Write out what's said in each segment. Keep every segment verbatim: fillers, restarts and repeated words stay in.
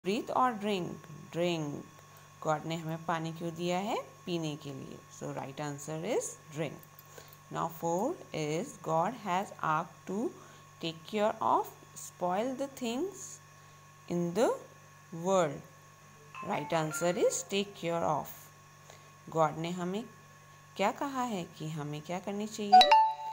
Breathe और drink? Drink. God ने हमें पानी क्यों दिया है? पीने के लिए। So right answer is drink. Now four is God has asked to take care of spoil the things in the world. Right answer is take care of. God ने हमें क्या कहा है कि हमें क्या करनी चाहिए?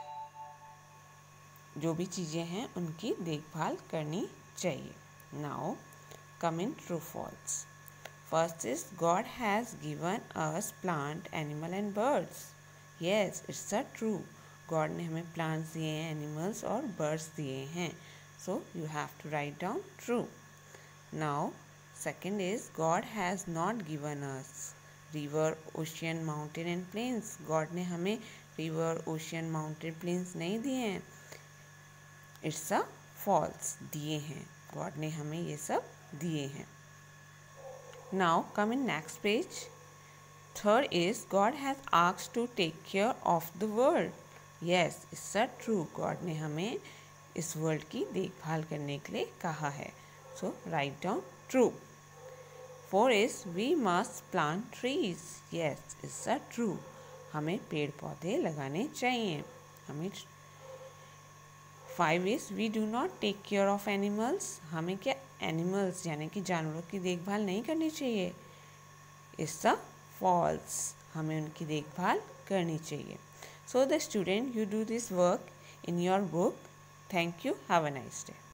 जो भी चीज़ें हैं उनकी देखभाल करनी चाहिए। Now come in true false. First is God has given us plant, animal and birds. Yes, it's a true. God ने हमें plants दिए हैं, animals और birds दिए हैं. So you have to write down true. Now second is God has not given us river, ocean, mountain and plains. God ने हमें river, ocean, mountain, plains नहीं दिए हैं. It's a false. दिए हैं. God ने हमें ये सब दिए हैं. Now come in next page. Third is God has asked to take care of the world. Yes, it's a true. God ने हमें इस वर्ल्ड की देखभाल करने के लिए कहा है. So write down true. Four is we must plant trees. Yes, it's a true. हमें पेड़ पौधे लगाने चाहिए. हमें five is we do not take care of animals. हमें क्या एनिमल्स यानी कि जानवरों की देखभाल नहीं करनी चाहिए. It's a false. हमें उनकी देखभाल करनी चाहिए. So the student you do this work in your book. Thank you. Have a nice day.